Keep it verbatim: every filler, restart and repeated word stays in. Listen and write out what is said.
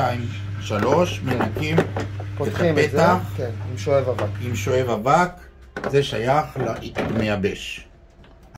שתיים, שלוש, מנקים את פותחים את זה, הפתח כן, עם שואב אבק. עם שואב אבק, זה שייך למייבש.